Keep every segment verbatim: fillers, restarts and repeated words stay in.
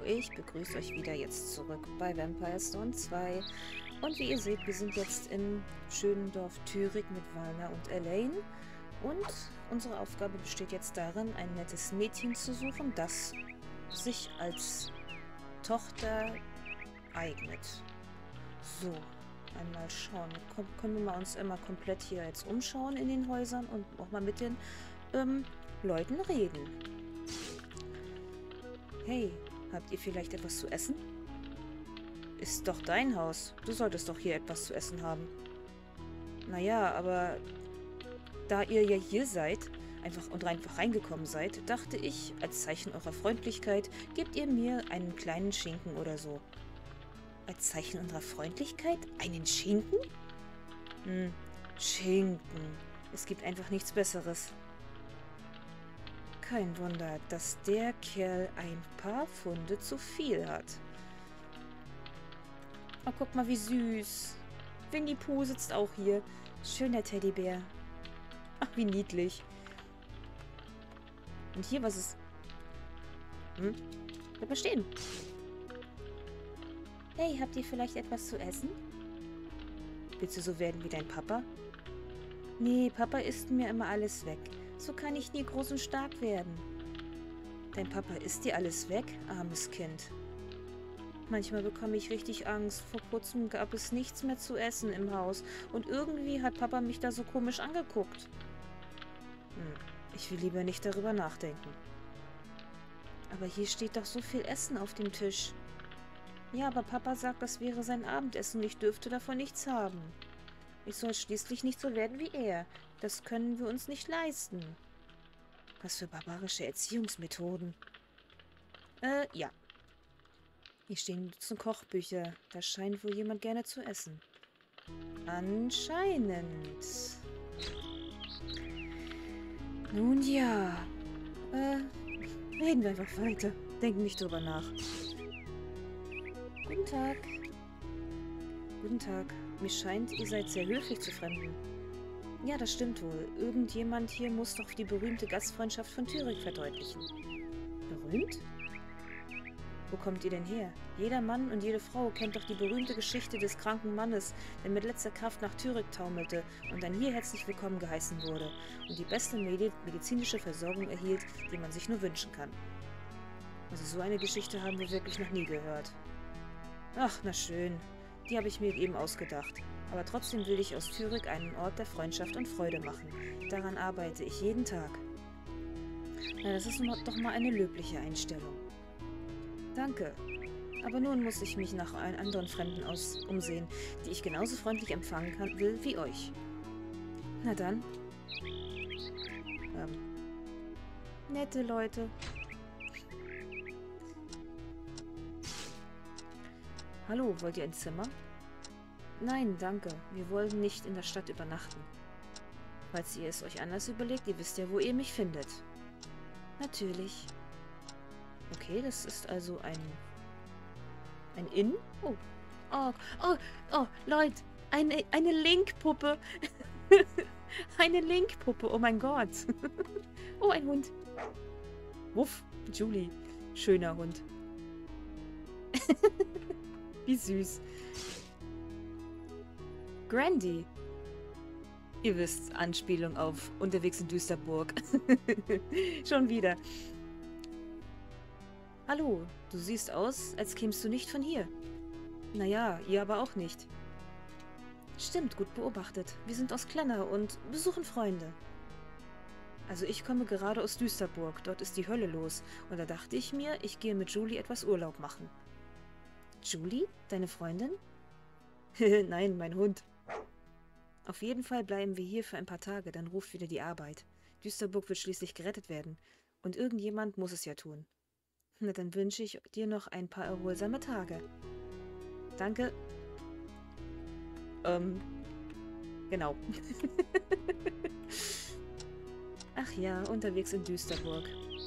ich begrüße euch wieder jetzt zurück bei Vampire Stone zwei. Und wie ihr seht, wir sind jetzt im schönen Dorf Thürig mit Valna und Elaine. Und unsere Aufgabe besteht jetzt darin, ein nettes Mädchen zu suchen, das sich als Tochter eignet. So, einmal schauen. Komm, können wir mal uns immer komplett hier jetzt umschauen in den Häusern und auch mal mit den ähm, Leuten reden. Hey, habt ihr vielleicht etwas zu essen? Ist doch dein Haus. Du solltest doch hier etwas zu essen haben. Naja, aber da ihr ja hier seid, einfach und einfach reingekommen seid, dachte ich, als Zeichen eurer Freundlichkeit, gebt ihr mir einen kleinen Schinken oder so. Als Zeichen unserer Freundlichkeit? Einen Schinken? Hm, Schinken. Es gibt einfach nichts Besseres. Kein Wunder, dass der Kerl ein paar Pfunde zu viel hat. Oh, guck mal, wie süß. Winnie Pooh sitzt auch hier. Schöner Teddybär. Ach, wie niedlich. Und hier, was ist... Hm? Bleib mal stehen. Hey, habt ihr vielleicht etwas zu essen? Willst du so werden wie dein Papa? Nee, Papa isst mir immer alles weg. So kann ich nie groß und stark werden. Dein Papa isst dir alles weg, armes Kind. Manchmal bekomme ich richtig Angst. Vor kurzem gab es nichts mehr zu essen im Haus. Und irgendwie hat Papa mich da so komisch angeguckt. Hm, ich will lieber nicht darüber nachdenken. Aber hier steht doch so viel Essen auf dem Tisch. Ja, aber Papa sagt, das wäre sein Abendessen und ich dürfte davon nichts haben. Ich soll schließlich nicht so werden wie er. Das können wir uns nicht leisten. Was für barbarische Erziehungsmethoden. Äh, ja. Hier stehen zum Kochbücher. Da scheint wohl jemand gerne zu essen. Anscheinend. Nun ja. Äh, reden wir einfach weiter. Denken nicht drüber nach. Guten Tag. Guten Tag. Mir scheint, ihr seid sehr höflich zu Fremden. Ja, das stimmt wohl. Irgendjemand hier muss doch die berühmte Gastfreundschaft von Thürig verdeutlichen. Berühmt? Wo kommt ihr denn her? Jeder Mann und jede Frau kennt doch die berühmte Geschichte des kranken Mannes, der mit letzter Kraft nach Thürig taumelte und dann hier herzlich willkommen geheißen wurde und die beste Medi- medizinische Versorgung erhielt, die man sich nur wünschen kann. Also so eine Geschichte haben wir wirklich noch nie gehört. Ach, na schön. Die habe ich mir eben ausgedacht. Aber trotzdem will ich aus Thürig einen Ort der Freundschaft und Freude machen. Daran arbeite ich jeden Tag. Na, das ist doch mal eine löbliche Einstellung. Danke. Aber nun muss ich mich nach allen anderen Fremden aus umsehen, die ich genauso freundlich empfangen kann, will wie euch. Na dann. Ähm. Nette Leute. Hallo, wollt ihr ein Zimmer? Nein, danke. Wir wollen nicht in der Stadt übernachten. Falls ihr es euch anders überlegt, ihr wisst ja, wo ihr mich findet. Natürlich. Okay, das ist also ein... Ein Inn? Oh. Oh, oh, oh, Leute. Eine, eine Link-Puppe. Eine Link-Puppe, oh mein Gott. Oh, ein Hund. Wuff, Julie. Schöner Hund. Wie süß. Grandy. Ihr wisst, Anspielung auf Unterwegs in Düsterburg. Schon wieder. Hallo, du siehst aus, als kämst du nicht von hier. Naja, ihr aber auch nicht. Stimmt, gut beobachtet. Wir sind aus Klenner und besuchen Freunde. Also ich komme gerade aus Düsterburg. Dort ist die Hölle los. Und da dachte ich mir, ich gehe mit Julie etwas Urlaub machen. Julie? Deine Freundin? Nein, mein Hund. Auf jeden Fall bleiben wir hier für ein paar Tage, dann ruft wieder die Arbeit. Düsterburg wird schließlich gerettet werden. Und irgendjemand muss es ja tun. Na, dann wünsche ich dir noch ein paar erholsame Tage. Danke. Ähm, genau. Ach ja, unterwegs in Düsterburg.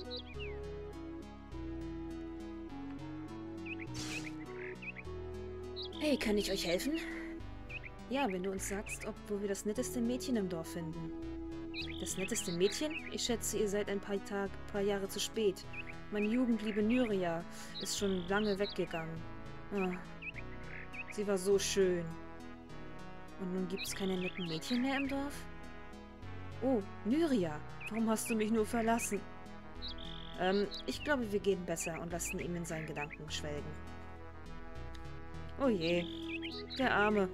Hey, kann ich euch helfen? Ja, wenn du uns sagst, ob wo wir das netteste Mädchen im Dorf finden. Das netteste Mädchen? Ich schätze, ihr seid ein paar, Tag, paar Jahre zu spät. Meine Jugendliebe Nyria ist schon lange weggegangen. Ah, sie war so schön. Und nun gibt es keine netten Mädchen mehr im Dorf? Oh, Nyria, warum hast du mich nur verlassen? Ähm, ich glaube, wir gehen besser und lassen ihn in seinen Gedanken schwelgen. Oh je, der Arme.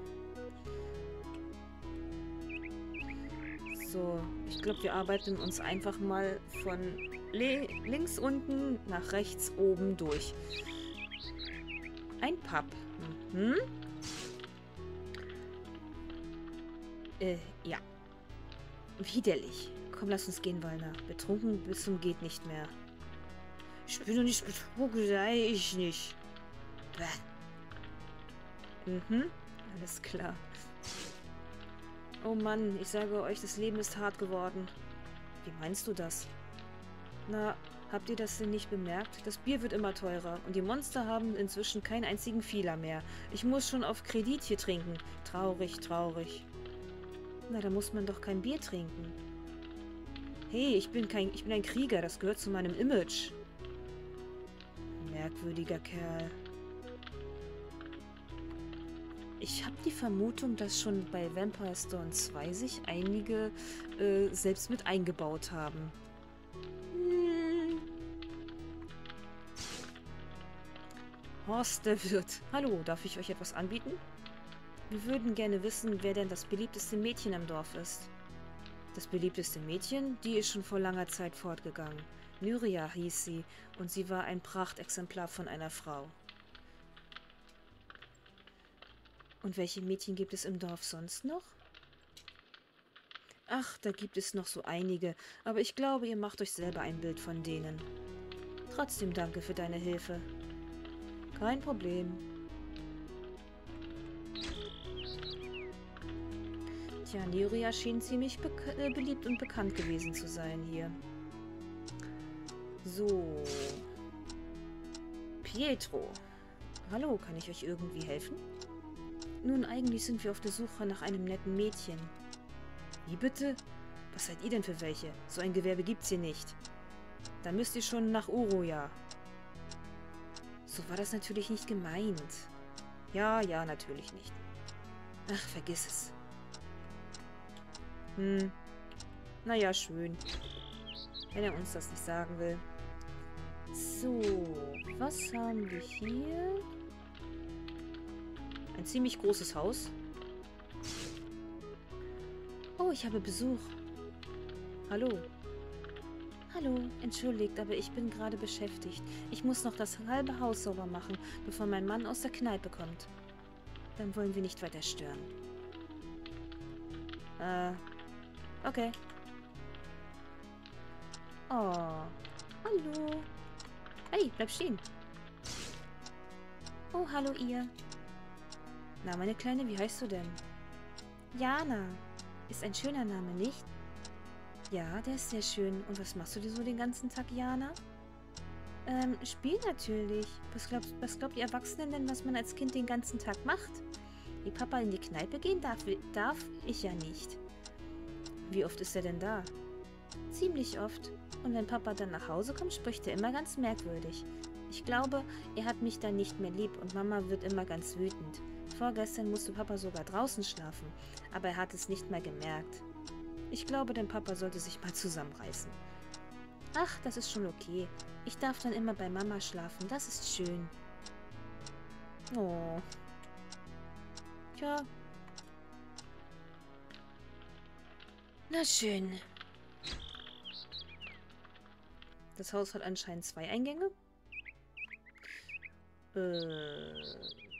So, ich glaube, wir arbeiten uns einfach mal von links unten nach rechts oben durch. Ein Pub. Mhm. Äh, ja. Widerlich. Komm, lass uns gehen, Walner. Betrunken bis zum geht nicht mehr. Ich bin doch nicht betrunken, sei ich nicht. Bäh. Mhm, alles klar. Oh Mann, ich sage euch, das Leben ist hart geworden. Wie meinst du das? Na, habt ihr das denn nicht bemerkt? Das Bier wird immer teurer und die Monster haben inzwischen keinen einzigen Fehler mehr. Ich muss schon auf Kredit hier trinken. Traurig, traurig. Na, da muss man doch kein Bier trinken. Hey, ich bin kein, ich bin ein Krieger, das gehört zu meinem Image. Merkwürdiger Kerl. Ich habe die Vermutung, dass schon bei Vampire Storm zwei sich einige äh, selbst mit eingebaut haben. Hm. Horst der Wirt. Hallo, darf ich euch etwas anbieten? Wir würden gerne wissen, wer denn das beliebteste Mädchen im Dorf ist. Das beliebteste Mädchen? Die ist schon vor langer Zeit fortgegangen. Nyria hieß sie und sie war ein Prachtexemplar von einer Frau. Und welche Mädchen gibt es im Dorf sonst noch? Ach, da gibt es noch so einige, aber ich glaube, ihr macht euch selber ein Bild von denen. Trotzdem danke für deine Hilfe. Kein Problem. Tja, Nyria schien ziemlich be äh, beliebt und bekannt gewesen zu sein hier. So. Pietro. Hallo, kann ich euch irgendwie helfen? Nun, eigentlich sind wir auf der Suche nach einem netten Mädchen. Wie bitte? Was seid ihr denn für welche? So ein Gewerbe gibt's hier nicht. Dann müsst ihr schon nach Oroja. So war das natürlich nicht gemeint. Ja, ja, natürlich nicht. Ach, vergiss es. Hm. Naja, schön. Wenn er uns das nicht sagen will. So, was haben wir hier? Ein ziemlich großes Haus. Oh, ich habe Besuch. Hallo. Hallo, entschuldigt, aber ich bin gerade beschäftigt. Ich muss noch das halbe Haus sauber machen, bevor mein Mann aus der Kneipe kommt. Dann wollen wir nicht weiter stören. Äh, okay. Oh, hallo. Hey, bleib stehen. Oh, hallo ihr. Na, meine Kleine, wie heißt du denn? Jana. Ist ein schöner Name, nicht? Ja, der ist sehr schön. Und was machst du dir so den ganzen Tag, Jana? Ähm, Spiel natürlich. Was glaubt, was glaubt die Erwachsenen denn, was man als Kind den ganzen Tag macht? Wie Papa in die Kneipe gehen darf, darf ich ja nicht. Wie oft ist er denn da? Ziemlich oft. Und wenn Papa dann nach Hause kommt, spricht er immer ganz merkwürdig. Ich glaube, er hat mich dann nicht mehr lieb und Mama wird immer ganz wütend. Vorgestern musste Papa sogar draußen schlafen, aber er hat es nicht mehr gemerkt. Ich glaube, dein Papa sollte sich mal zusammenreißen. Ach, das ist schon okay. Ich darf dann immer bei Mama schlafen, das ist schön. Oh. Tja. Na schön. Das Haus hat anscheinend zwei Eingänge. Äh...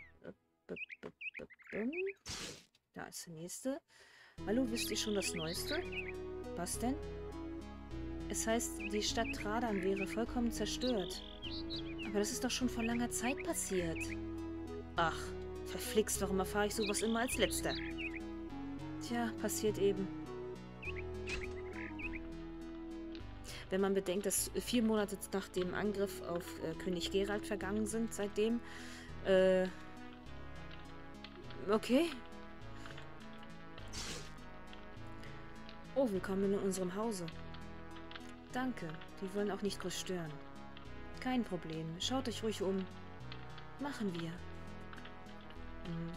Da ist der nächste. Hallo, wisst ihr schon das Neueste? Was denn? Es heißt, die Stadt Tradan wäre vollkommen zerstört. Aber das ist doch schon vor langer Zeit passiert. Ach, verflixt, warum erfahre ich sowas immer als Letzter? Tja, passiert eben. Wenn man bedenkt, dass vier Monate nach dem Angriff auf äh, König Geralt vergangen sind, seitdem, äh, okay. Oh, willkommen in unserem Hause. Danke, wir wollen auch nicht groß stören. Kein Problem. Schaut euch ruhig um. Machen wir. Hm.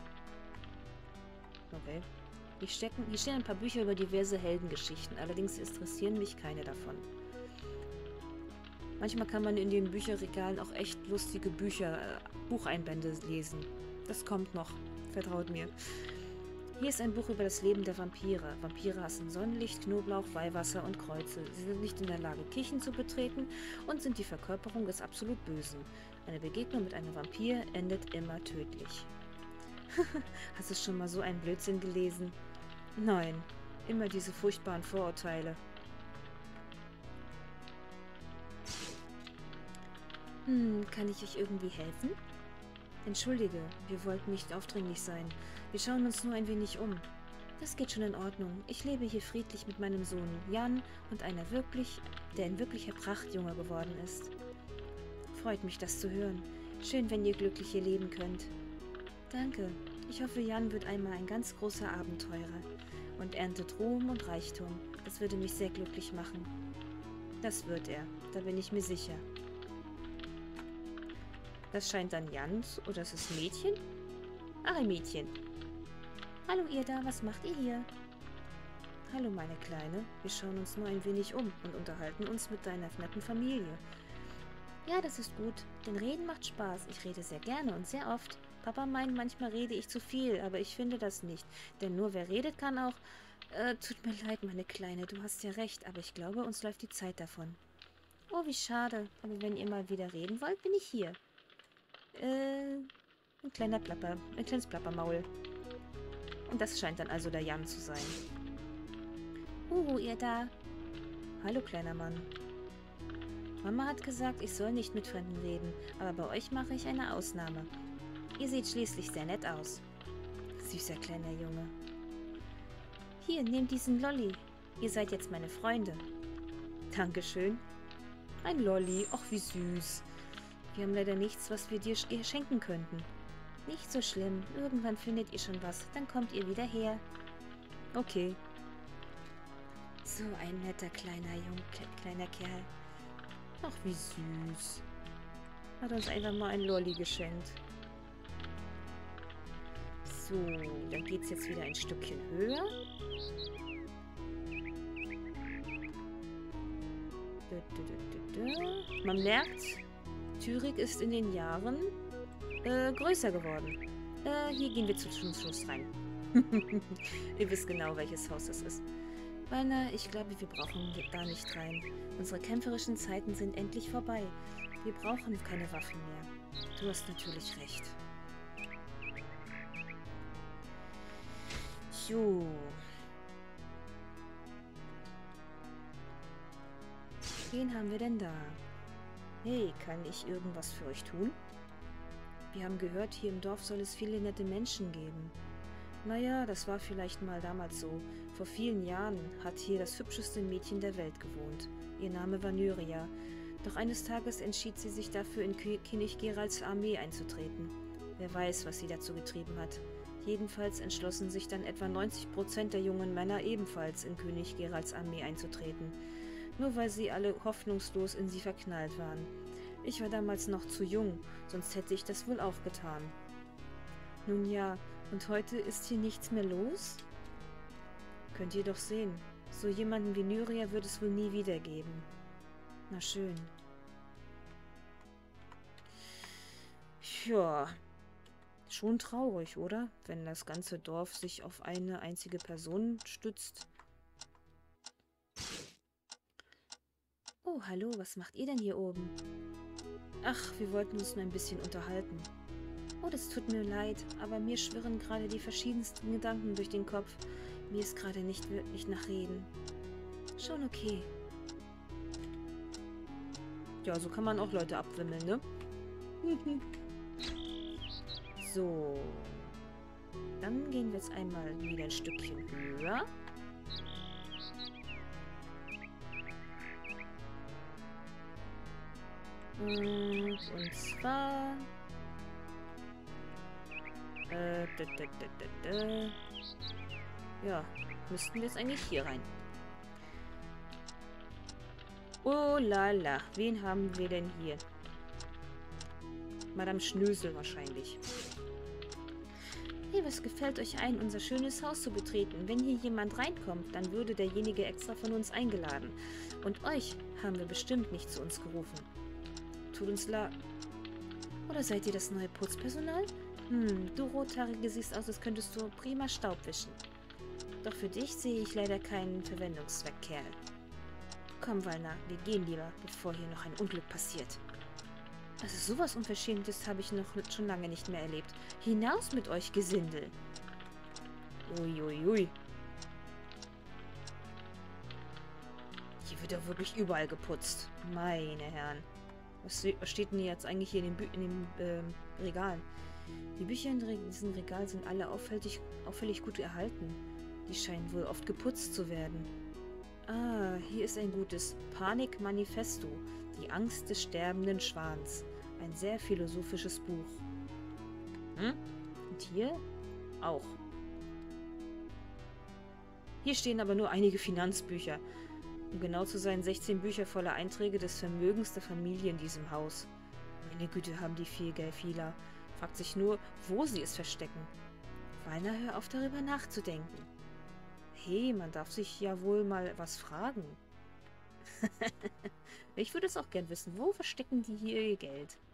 Okay. Hier, stecken, hier stehen ein paar Bücher über diverse Heldengeschichten. Allerdings interessieren mich keine davon. Manchmal kann man in den Bücherregalen auch echt lustige Bücher, äh, Bucheinbände lesen. Das kommt noch. Vertraut mir. Hier ist ein Buch über das Leben der Vampire. Vampire hassen Sonnenlicht, Knoblauch, Weihwasser und Kreuze. Sie sind nicht in der Lage, Kirchen zu betreten und sind die Verkörperung des absolut Bösen. Eine Begegnung mit einem Vampir endet immer tödlich. Hast du schon mal so einen Blödsinn gelesen? Nein, immer diese furchtbaren Vorurteile. Hm, kann ich euch irgendwie helfen? Entschuldige, wir wollten nicht aufdringlich sein. Wir schauen uns nur ein wenig um. Das geht schon in Ordnung. Ich lebe hier friedlich mit meinem Sohn Jan und einer wirklich, der ein wirklicher Prachtjunge geworden ist. Freut mich, das zu hören. Schön, wenn ihr glücklich hier leben könnt. Danke. Ich hoffe, Jan wird einmal ein ganz großer Abenteurer und erntet Ruhm und Reichtum. Das würde mich sehr glücklich machen. Das wird er, da bin ich mir sicher. Das scheint dann Jans, oder ist es ein Mädchen? Ach, ein Mädchen. Hallo ihr da, was macht ihr hier? Hallo meine Kleine, wir schauen uns nur ein wenig um und unterhalten uns mit deiner netten Familie. Ja, das ist gut, denn Reden macht Spaß. Ich rede sehr gerne und sehr oft. Papa meint, manchmal rede ich zu viel, aber ich finde das nicht. Denn nur wer redet, kann auch... Äh, tut mir leid, meine Kleine, du hast ja recht, aber ich glaube, uns läuft die Zeit davon. Oh, wie schade, aber wenn ihr mal wieder reden wollt, bin ich hier. Äh, ein kleiner Plapper, ein kleines Plappermaul. Und das scheint dann also der Jan zu sein. Uhu, ihr da. Hallo, kleiner Mann. Mama hat gesagt, ich soll nicht mit Fremden reden, aber bei euch mache ich eine Ausnahme. Ihr seht schließlich sehr nett aus. Süßer kleiner Junge. Hier, nehmt diesen Lolli. Ihr seid jetzt meine Freunde. Dankeschön. Ein Lolli, ach wie süß. Wir haben leider nichts, was wir dir schenken könnten. Nicht so schlimm. Irgendwann findet ihr schon was. Dann kommt ihr wieder her. Okay. So ein netter kleiner Jung, kleiner Kerl. Ach, wie süß. Hat uns einfach mal ein Lolli geschenkt. So, dann geht's jetzt wieder ein Stückchen höher. Man merkt, Thürig ist in den Jahren äh, größer geworden. Äh, hier gehen wir zum Schluss rein. Ihr wisst genau, welches Haus das ist. Rainer, ich glaube, wir brauchen da nicht rein. Unsere kämpferischen Zeiten sind endlich vorbei. Wir brauchen keine Waffen mehr. Du hast natürlich recht. Jo. Wen haben wir denn da? Hey, kann ich irgendwas für euch tun? Wir haben gehört, hier im Dorf soll es viele nette Menschen geben. Naja, das war vielleicht mal damals so. Vor vielen Jahren hat hier das hübscheste Mädchen der Welt gewohnt. Ihr Name war Nyria. Doch eines Tages entschied sie sich dafür, in König Geralts Armee einzutreten. Wer weiß, was sie dazu getrieben hat. Jedenfalls entschlossen sich dann etwa neunzig Prozent der jungen Männer ebenfalls in König Geralts Armee einzutreten. Nur weil sie alle hoffnungslos in sie verknallt waren. Ich war damals noch zu jung, sonst hätte ich das wohl auch getan. Nun ja, und heute ist hier nichts mehr los? Könnt ihr doch sehen. So jemanden wie Nyria wird es wohl nie wieder geben. Na schön. Ja, schon traurig, oder? Wenn das ganze Dorf sich auf eine einzige Person stützt. Oh, hallo, was macht ihr denn hier oben? Ach, wir wollten uns nur ein bisschen unterhalten. Oh, das tut mir leid, aber mir schwirren gerade die verschiedensten Gedanken durch den Kopf. Mir ist gerade nicht wirklich nach Reden. Schon okay. Ja, so kann man auch Leute abwimmeln, ne? So. Dann gehen wir jetzt einmal wieder ein Stückchen höher. Und zwar... Äh, da, da, da, da, da. Ja, müssten wir jetzt eigentlich hier rein. Oh la la, wen haben wir denn hier? Madame Schnösel wahrscheinlich. Hey, was gefällt euch ein, unser schönes Haus zu betreten? Wenn hier jemand reinkommt, dann würde derjenige extra von uns eingeladen. Und euch haben wir bestimmt nicht zu uns gerufen. Tut uns leid. Oder seid ihr das neue Putzpersonal? Hm, du Rothaarige siehst aus, als könntest du prima Staub wischen. Doch für dich sehe ich leider keinen Verwendungszweck, Kerl. Komm, Walner, wir gehen lieber, bevor hier noch ein Unglück passiert. Also sowas Unverschämtes habe ich noch schon lange nicht mehr erlebt. Hinaus mit euch, Gesindel! Uiuiui. Ui, ui. Hier wird ja wirklich überall geputzt. Meine Herren. Was, was steht denn jetzt eigentlich hier in den, Bü in den ähm, Regalen? Die Bücher in diesem Regal sind alle auffällig, auffällig gut erhalten. Die scheinen wohl oft geputzt zu werden. Ah, hier ist ein gutes Panik-Manifesto. Die Angst des sterbenden Schwans. Ein sehr philosophisches Buch. Hm? Und hier? Auch. Hier stehen aber nur einige Finanzbücher. Um genau zu sein, sechzehn Bücher voller Einträge des Vermögens der Familie in diesem Haus. Meine Güte, haben die viel Geld, vieler. Fragt sich nur, wo sie es verstecken. Walner, hör auf, darüber nachzudenken. Hey, man darf sich ja wohl mal was fragen. Ich würde es auch gern wissen. Wo verstecken die hier ihr Geld?